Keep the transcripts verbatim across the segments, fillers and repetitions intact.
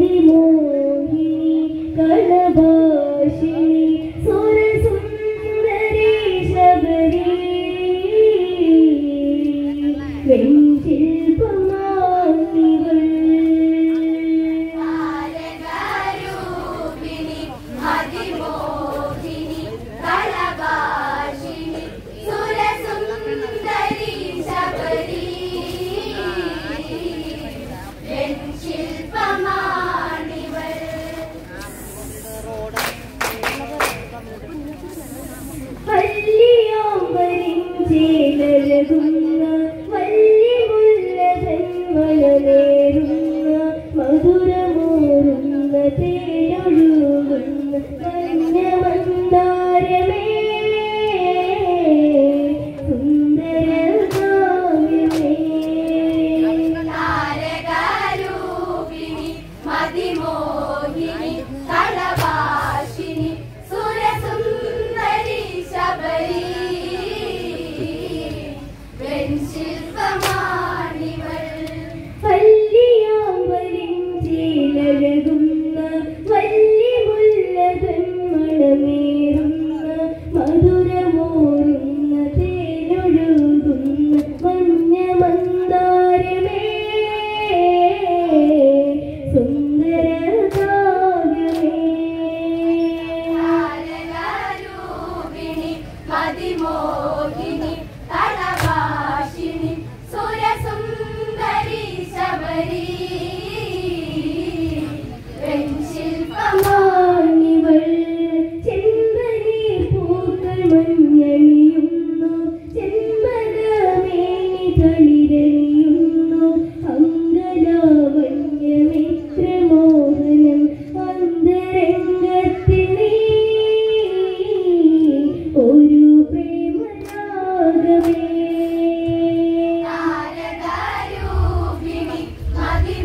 മതിമോഹിനി കളഭാഷിണി സുരസുന്ദരി ശബരി വെഞ്ചിൽപ്പമാനിവൾ താരകാരൂപിണി മതിമോഹിനി കളഭാഷിണി സുരസുന്ദരി ശബരി വെഞ്ചിൽപ്പമാനിവൾ വല്ലിയോമ്പരിഞ്ചേലഴകുന്ന വല്ലിമുല്ലതൻ വളനേറുന്ന മധുരമൂറുന്ന തേനൊഴുകുന്ന മഞ്ഞമന്ദാരമേ സുന്ദരകാവ്യമേ താരകാരൂപിണി മതിമോഹിനി കളഭാഷിണി സുരസുന്ദരി ശബരി വെഞ്ചിൽപ്പമാനിവൾ വല്ലിയോമ്പരിഞ്ചേലഴകുന്ന വല്ലിമുല്ലതൻ മണമേറുന്ന മധുരമൂറുന്ന തേനൊഴുകുന്ന മഞ്ഞമന്ദാരമേ സുന്ദരകാവ്യമേ താരകാരൂപിണി മതിമോഹിനി കളഭാഷിണി സുരസുന്ദരി ശബരി വെഞ്ചിൽപ്പമാനിവൾ ചെമ്പനീർ പൂക്കൾ മഞ്ഞണിയുന്നു ചെമ്പകമേനി തളിരണിയുന്നു അങ്കലാവണ്യമിത്ര മോഹനം അന്തരംഗത്തിൽ നീ ഒരു പ്രേമരാഗമേ താരകാരൂപിണി മതി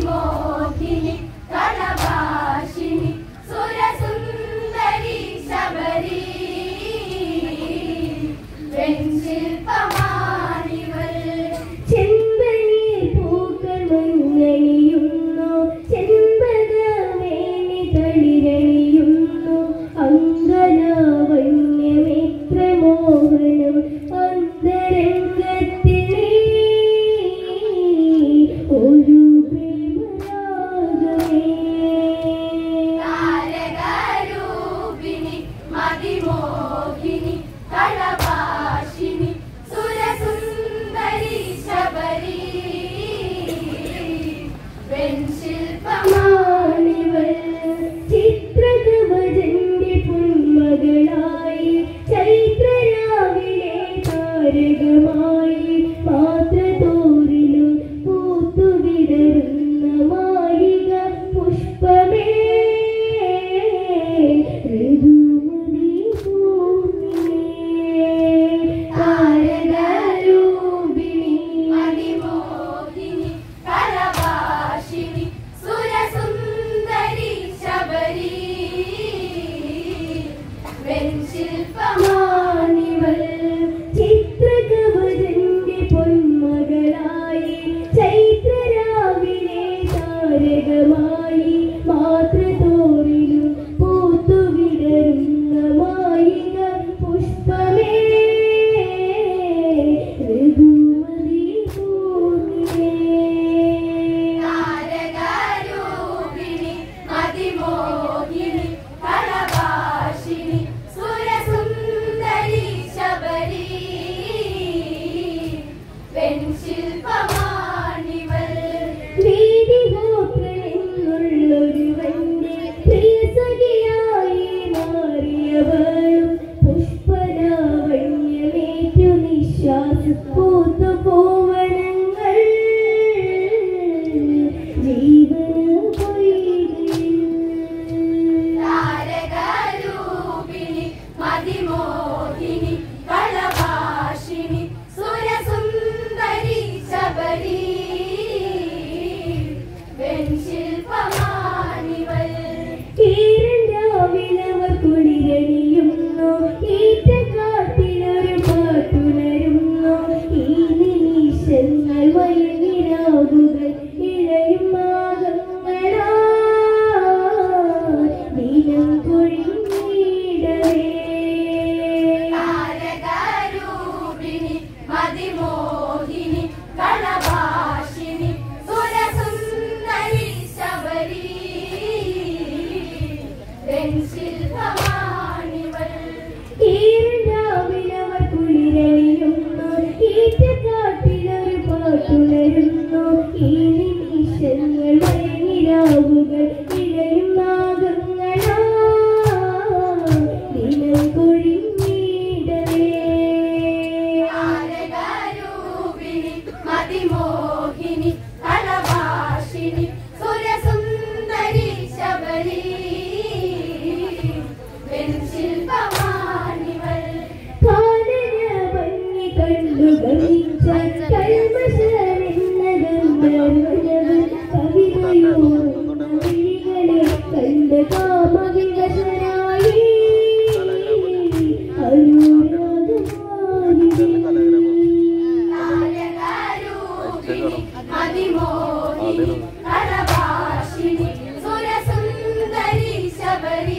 മതിമോഹിനി കലഭാഷിണി സുരസുന്ദരി ശബരി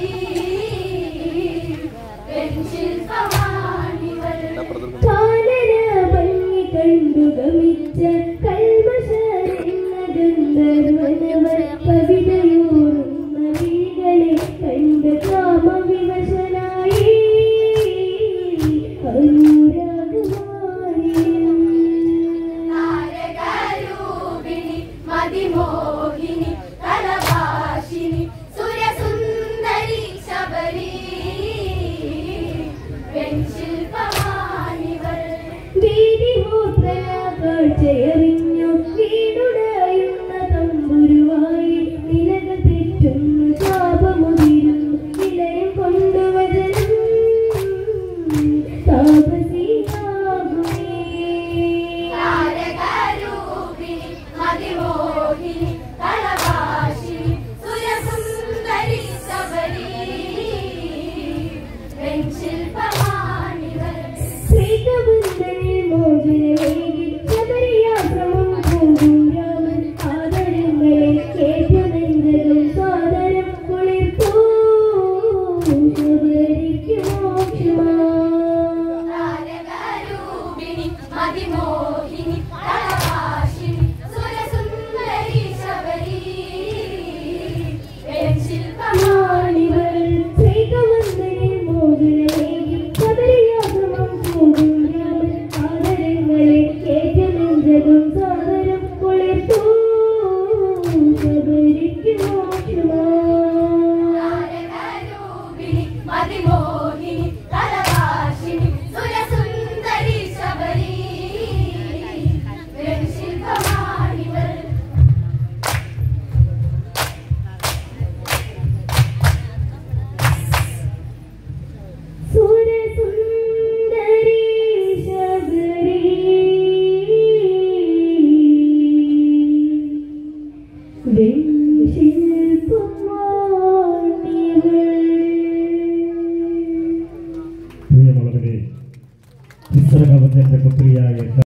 വെൺശിൽപമാണിവൾ കാനന ഭംഗി കണ്ടു ഗമിച്ച കൽമശരെന്ന ഗന്ധർവനവർ കവിതയൂറുന്ന വിഴികളെ കണ്ട് കാമവിവശനായി അനുരാഗമായി താരകരൂപിണി മതിമോഹിനി കലഭാഷിണി സുരസുന്ദരി ശബരി വെൺശിൽപമാണിവൾ വീതിഹോത്രയാകാഴ്ചയറിഞ്ഞു വീടുടയുന്ന തമ്പുരുവായി നിലകൾ തെറ്റുന്നു ശാപമുതിരുന്നു നിലയം കൊണ്ടുവചനം താപസിയാകുമേ താരകരൂപിണി മതിമോഹിനി കലഭാഷിണി സുരസുന്ദരി ശബരി വെൺശിൽപമാണിവൾ ശ്രീകബന്ധനിൽ മോചനമേകി ശബരിയാശ്രമം പോകും രാമൻ ആദരങ്ങളെ കേട്ടുനെഞ്ചതും സാദരം കുളിർത്തൂ ശബരിക്ക് മോക്ഷമാ താരകരൂപിണി മതിമോഹിനി കലഭാഷിണി സുരസുന്ദരി ശബരി വെൺശിൽപമാണിവൾ ശ്രീകബന്ധനിൽ മോചനമേകി ശബരിയാശ്രമം പോകും രാമൻ ആദരങ്ങളെ കേട്ടുനെഞ്ചതും സാദരം കുളിർത്തൂ ശബരിക്ക് മോക്ഷമാ താരകരൂപിണി മതിമോഹിനി കലഭാഷിണി സുരസുന്ദരി ശബരി വെൺശിൽപമാണിവൾ സുരസുന്ദരി ശബരി വെൺശിൽപമാണിവൾ പ്രിയമുള്ളവരെ ചിത്രകവചന്റെ പുത്രിയായ